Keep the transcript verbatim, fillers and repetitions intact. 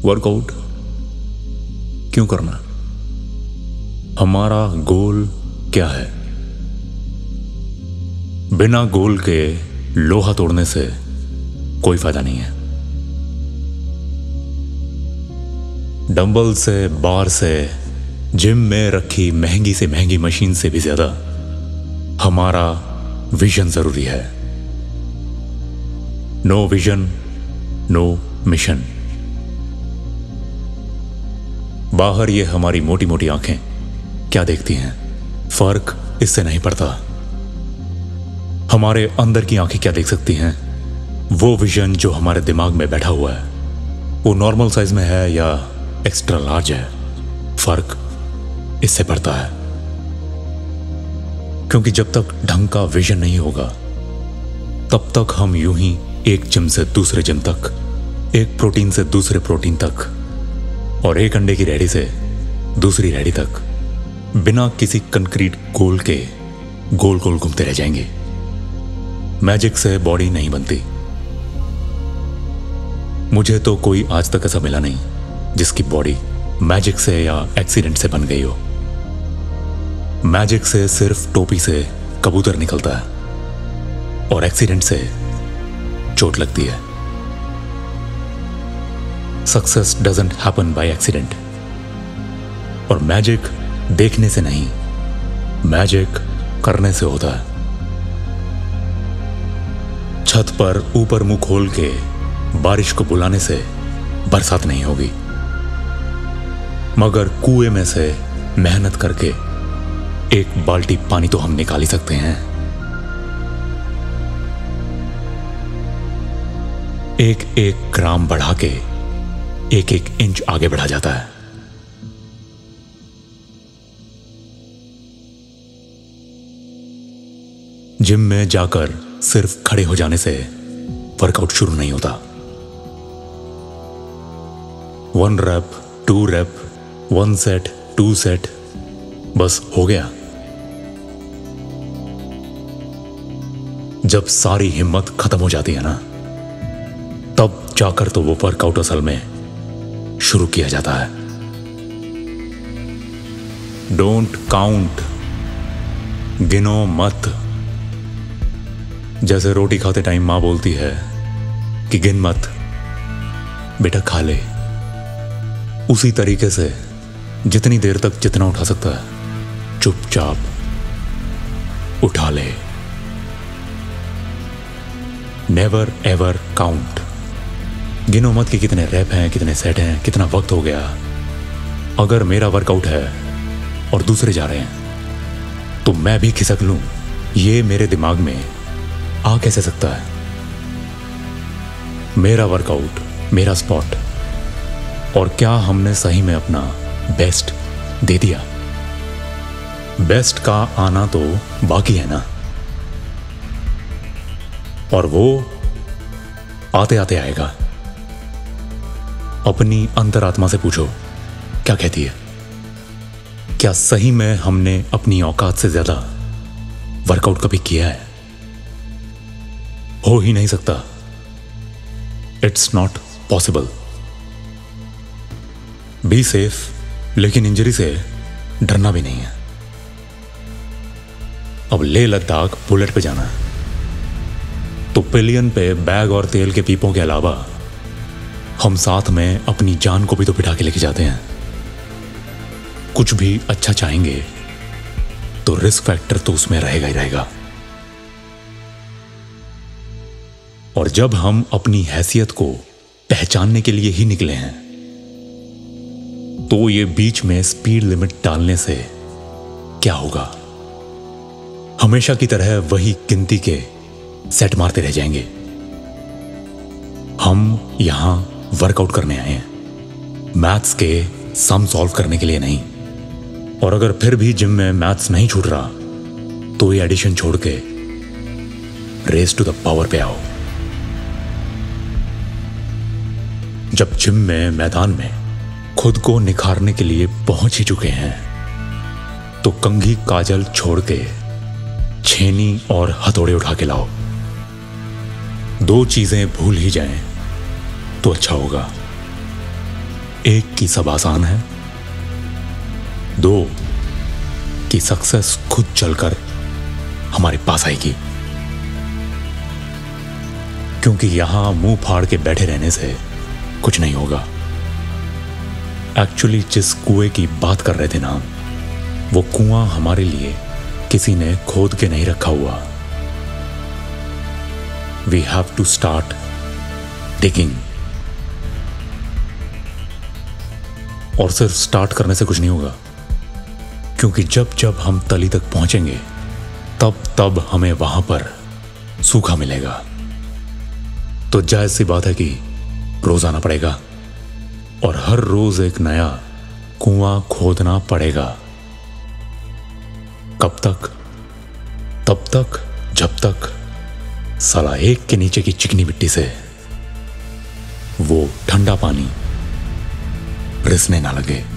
Workout क्यों करना? हमारा गोल क्या है? बिना गोल के लोहा तोड़ने से कोई फायदा नहीं है। डंबल से, बार से, जिम में रखी महंगी से महंगी मशीन से भी ज्यादा हमारा विजन जरूरी है। No vision no mission. बाहर ये हमारी मोटी मोटी आंखें क्या देखती हैं, फर्क इससे नहीं पड़ता। हमारे अंदर की आंखें क्या देख सकती हैं? वो विजन जो हमारे दिमाग में बैठा हुआ है, वो नॉर्मल साइज में है या एक्स्ट्रा लार्ज है, फर्क इससे पड़ता है। क्योंकि जब तक ढंग का विजन नहीं होगा तब तक हम यूं ही एक जिम से दूसरे जिम तक, एक प्रोटीन से दूसरे प्रोटीन तक और एक अंडे की रेडी से दूसरी रेडी तक बिना किसी कंक्रीट गोल के गोल गोल घूमते रह जाएंगे। मैजिक से बॉडी नहीं बनती। मुझे तो कोई आज तक ऐसा मिला नहीं जिसकी बॉडी मैजिक से या एक्सीडेंट से बन गई हो। मैजिक से सिर्फ टोपी से कबूतर निकलता है और एक्सीडेंट से चोट लगती है। Success doesn't happen by accident. और मैजिक देखने से नहीं, मैजिक करने से होता है। छत पर ऊपर मुंह खोल के बारिश को बुलाने से बरसात नहीं होगी, मगर कुएं में से मेहनत करके एक बाल्टी पानी तो हम निकाल ही सकते हैं। एक एक ग्राम बढ़ा के एक एक इंच आगे बढ़ा जाता है। जिम में जाकर सिर्फ खड़े हो जाने से वर्कआउट शुरू नहीं होता। One rep, two rep, one set, two set, बस हो गया। जब सारी हिम्मत खत्म हो जाती है ना, तब जाकर तो वो वर्कआउट असल में शुरू किया जाता है। डोंट काउंट, गिनो मत। जैसे रोटी खाते टाइम मां बोलती है कि गिन मत, बेटा खा ले, उसी तरीके से जितनी देर तक जितना उठा सकता है चुपचाप उठा ले। Never ever count. गिनो मत कि कितने रैप हैं, कितने सेट हैं, कितना वक्त हो गया। अगर मेरा वर्कआउट है और दूसरे जा रहे हैं तो मैं भी खिसक लूं, ये मेरे दिमाग में आ कैसे सकता है? मेरा वर्कआउट, मेरा स्पॉट। और क्या हमने सही में अपना बेस्ट दे दिया? बेस्ट का आना तो बाकी है ना, और वो आते आते आएगा। अपनी अंतरात्मा से पूछो क्या कहती है। क्या सही में हमने अपनी औकात से ज्यादा वर्कआउट कभी किया है? हो ही नहीं सकता। It's not possible. Be safe, लेकिन इंजरी से डरना भी नहीं है। अब ले लद्दाख बुलेट पे जाना है तो पिलियन पे बैग और तेल के पीपों के अलावा हम साथ में अपनी जान को भी तो बिठा के लेके जाते हैं। कुछ भी अच्छा चाहेंगे तो रिस्क फैक्टर तो उसमें रहेगा ही रहेगा। और जब हम अपनी हैसियत को पहचानने के लिए ही निकले हैं तो ये बीच में स्पीड लिमिट डालने से क्या होगा? हमेशा की तरह वही गिनती के सेट मारते रह जाएंगे। हम यहां वर्कआउट करने आए हैं, मैथ्स के सम सॉल्व करने के लिए नहीं। और अगर फिर भी जिम में मैथ्स नहीं छूट रहा तो ये एडिशन छोड़ के रेस टू द पावर पे आओ। जब जिम में, मैदान में खुद को निखारने के लिए पहुंच ही चुके हैं तो कंघी काजल छोड़ के छेनी और हथौड़े उठा के लाओ। दो चीजें भूल ही जाएं तो अच्छा होगा। एक की सब आसान है, दो कि सक्सेस खुद चलकर हमारे पास आएगी। क्योंकि यहां मुंह फाड़ के बैठे रहने से कुछ नहीं होगा। एक्चुअली जिस कुएं की बात कर रहे थे ना, वो कुआं हमारे लिए किसी ने खोद के नहीं रखा हुआ। We have to start digging. और सिर्फ स्टार्ट करने से कुछ नहीं होगा, क्योंकि जब जब हम तली तक पहुंचेंगे तब तब हमें वहां पर सूखा मिलेगा। तो जायज सी बात है कि रोज आना पड़ेगा और हर रोज एक नया कुआं खोदना पड़ेगा। कब तक? तब तक जब तक साला एक के नीचे की चिकनी मिट्टी से वो ठंडा पानी रिसने ना लगे।